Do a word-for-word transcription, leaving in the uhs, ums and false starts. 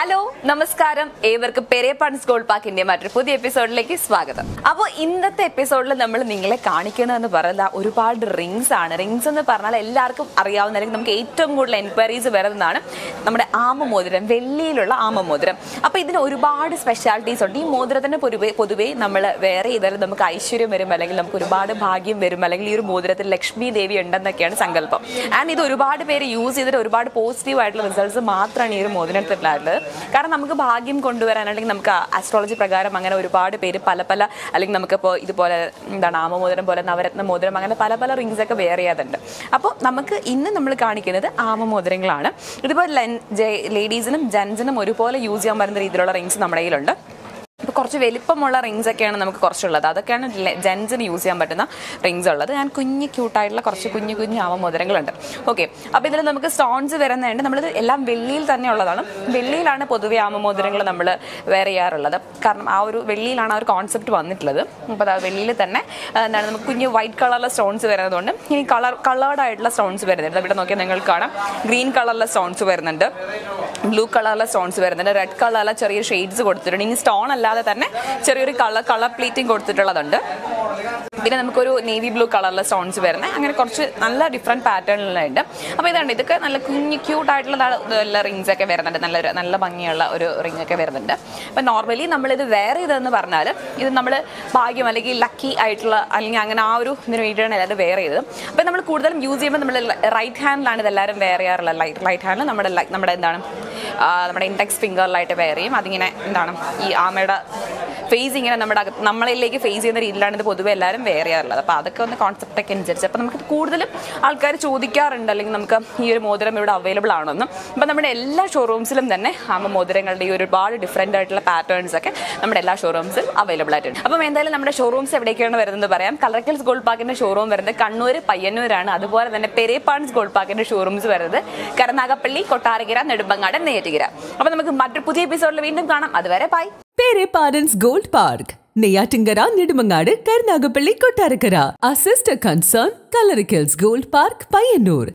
Hello നമസ്കാരം ഏവർക്കും പെരേപ്പാൻസ് gold പാർക്കിന്റെ മറ്റൊരു പുതിയ എപ്പിസോഡിലേക്ക് സ്വാഗതം. അപ്പോൾ ഇന്നത്തെ എപ്പിസോഡിൽ നമ്മൾ നിങ്ങളെ കാണിക്കുന്നതെന്ന് പറയുന്നത് ഒരുപാട് റിങ്സ് ആണ്. റിങ്സ് എന്ന് പറഞ്ഞാൽ എല്ലാവർക്കും അറിയാവുന്ന അല്ലെങ്കിൽ നമുക്ക് ഏറ്റവും കൂടുതൽ എൻക്വയറീസ് വരുന്നതാണ് നമ്മുടെ ആമ മോതിരം, വെള്ളിയിലുള്ള ആമ മോതിരം. അപ്പോൾ ഇതിന് ഒരുപാട് സ്പെഷ്യാലിറ്റീസ് ഉണ്ട്. ഈ മോതിരത്തിന് പൊതുവെ പൊതുവേ നമ്മൾ വേറെ ചെയ്താൽ നമുക്ക് ഐശ്വര്യം വരും, അല്ലെങ്കിൽ നമുക്ക് ഒരുപാട് ഭാഗ്യം വരും, അല്ലെങ്കിൽ ഈ ഒരു മോതിരത്തിൽ ലക്ഷ്മി ദേവി ഉണ്ടെന്നൊക്കെയാണ് സങ്കല്പം. ആൻഡ് ഇത് ഒരുപാട് പേര് യൂസ് ചെയ്തിട്ട് ഒരുപാട് പോസിറ്റീവ് ആയിട്ടുള്ള റിസൾട്ട്സ് മാത്രമാണ് ഈ ഒരു മോതിരത്തിലുള്ളത്. കാരണം നമുക്ക് ഭാഗ്യം കൊണ്ടുവരാൻ, അല്ലെങ്കിൽ നമുക്ക് ആസ്ട്രോളജി പ്രകാരം അങ്ങനെ ഒരുപാട് പേര് പല പല, അല്ലെങ്കിൽ നമുക്കിപ്പോൾ ഇതുപോലെ എന്താണ് ആമമോതിരം പോലെ നവരത്ന മോതിരം, അങ്ങനെ പല പല റിങ്സ് ഒക്കെ വേറെ ചെയ്യാറുണ്ട്. അപ്പോൾ നമുക്ക് ഇന്ന് നമ്മൾ കാണിക്കുന്നത് ആമമോതിരങ്ങളാണ്. ഇതുപോലെ ലേഡീസിനും ജെൻസിനും ഒരുപോലെ യൂസ് ചെയ്യാൻ പറ്റുന്ന രീതിയിലുള്ള റിങ്സ് നമ്മുടെ കയ്യിലുണ്ട്. ഇപ്പോൾ കുറച്ച് വലിപ്പമുള്ള റിങ്സ് ഒക്കെയാണ് നമുക്ക് കുറച്ചുള്ളത്. അതൊക്കെയാണ് ജെൻസിന് യൂസ് ചെയ്യാൻ പറ്റുന്ന റിങ്സ് ഉള്ളത്. ഞാൻ കുഞ്ഞ് ക്യൂട്ടായിട്ടുള്ള കുറച്ച് കുഞ്ഞു കുഞ്ഞു ആമമോതിരങ്ങളുണ്ട്. ഓക്കെ, അപ്പോൾ ഇതിൽ നമുക്ക് സ്റ്റോൺസ് വരുന്നതുകൊണ്ട് നമ്മളിത് എല്ലാം വെള്ളിയിൽ തന്നെ ഉള്ളതാണ്. വെള്ളിയിലാണ് പൊതുവെ ആമമോതിരങ്ങൾ നമ്മൾ വേറെ ചെയ്യാറുള്ളത്. കാരണം ആ ഒരു വെള്ളിയിലാണ് ആ ഒരു കോൺസെപ്റ്റ് വന്നിട്ടുള്ളത്. അപ്പോൾ അത് വെള്ളിയിൽ തന്നെ എന്താണ് നമുക്ക് കുഞ്ഞ് വൈറ്റ് കളറിലെ സ്റ്റോൺസ് വരുന്നതുകൊണ്ട് ഇനി കളർ കളേർഡ് ആയിട്ടുള്ള സ്റ്റോൺസ് വരുന്നുണ്ട്. ഇവിടെ നോക്കിയാൽ നിങ്ങൾക്ക് കാണാം ഗ്രീൻ കളറിലെ സ്റ്റോൺസ് വരുന്നുണ്ട്, ബ്ലൂ കളറിലെ സ്റ്റോൺസ് വരുന്നുണ്ട്, റെഡ് കളറിലെ ചെറിയ ഷെയ്ഡ്സ് കൊടുത്തിട്ടുണ്ട്. ഇനി സ്റ്റോൺ അല്ലാതെ തന്നെ ചെറിയൊരു കളർ കളർ പ്ലേറ്റിംഗ് കൊടുത്തിട്ടുള്ളതുണ്ട്. പിന്നെ നമുക്കൊരു നേവി ബ്ലൂ കളറിലെ സ്റ്റോൺസ് വരുന്നത്, അങ്ങനെ കുറച്ച് നല്ല ഡിഫറെൻറ്റ് പാറ്റേണിലുണ്ട്. അപ്പോൾ ഇതാണ്, ഇതൊക്കെ നല്ല കുഞ്ഞ് ക്യൂട്ടായിട്ടുള്ള നല്ല റിങ്സ് ഒക്കെ വരുന്നുണ്ട്. നല്ലൊരു നല്ല ഭംഗിയുള്ള ഒരു റിംഗ് ഒക്കെ വരുന്നുണ്ട്. അപ്പോൾ നോർമലി നമ്മളിത് വേറെ ചെയ്തതെന്ന് പറഞ്ഞാൽ ഇത് നമ്മൾ ഭാഗ്യം അല്ലെങ്കിൽ ലക്കി ആയിട്ടുള്ള, അല്ലെങ്കിൽ അങ്ങനെ ആ ഒരു ഇതിന് വേണ്ടിയിട്ടാണ് എല്ലാവരും വേറെ ചെയ്തത്. അപ്പോൾ നമ്മൾ കൂടുതലും യൂസ് ചെയ്യുമ്പോൾ നമ്മൾ റൈറ്റ് ഹാൻഡിലാണ് ഇതെല്ലാവരും വേറെ ചെയ്യാറുള്ളത്. ലൈറ്റ് റൈറ്റ് ഹാൻഡിൽ നമ്മുടെ നമ്മുടെ എന്താണ് നമ്മുടെ ഇൻഡെക്സ് ഫിംഗറിലായിട്ട് വേറെ ചെയ്യും. അതിങ്ങനെ എന്താണ് ഈ ആമയുടെ ഫേസ് ഇങ്ങനെ നമ്മുടെ നമ്മളിലേക്ക് ഫേസ് ചെയ്യുന്ന രീതിയിലാണ് ഇത് പൊതുവെ എല്ലാവരും വേറെ ചെയ്യാറുള്ളത്. അപ്പോൾ അതൊക്കെ ഒന്ന് കോൺസെപ്റ്റൊക്കെ അനുസരിച്ച് അപ്പോൾ നമുക്ക് കൂടുതലും ആൾക്കാർ ചോദിക്കാറുണ്ട്, അല്ലെങ്കിൽ നമുക്ക് ഈ ഒരു മോതിരം ഇവിടെ അവൈലബിൾ ആണെന്നും. അപ്പോൾ നമ്മുടെ എല്ലാ ഷോറൂംസിലും തന്നെ ആമ മോതിരങ്ങളുടെ ഈ ഒരുപാട് ഡിഫറെൻ്റ് ആയിട്ടുള്ള പാറ്റേൺസ് ഒക്കെ നമ്മുടെ എല്ലാ ഷോറൂംസിലും അവൈലബിൾ ആയിട്ടുണ്ട്. അപ്പം എന്തായാലും നമ്മുടെ ഷോറൂംസ് എവിടേക്കാണ് വരുന്നത് പറയാം. കളർക്കൽസ് ഗോൾഡ് പാർക്കിൻ്റെ ഷോറൂം വരുന്നത് കണ്ണൂർ പയ്യന്നൂരാണ്. അതുപോലെ തന്നെ പെരേപ്പാൻസ് ഗോൾഡ് പാർക്കിൻ്റെ ഷോറൂംസ് വരുന്നത് കരുനാഗപ്പള്ളി, കൊട്ടാരക്കര, നെടുമ്പങ്ങാട്, നെയ്യാറ്റിൻകര. അപ്പോൾ നമുക്ക് മറ്റൊരു പുതിയ എപ്പിസോഡിൽ വീണ്ടും കാണാം. അതുവരെ ബൈ. പെരേപ്പാൻസ് gold park, Neyyattinkara, Nedumangad, Karunagappally, Kottarakkara. Our sister concern, Coloricals Gold Park, Payyanur.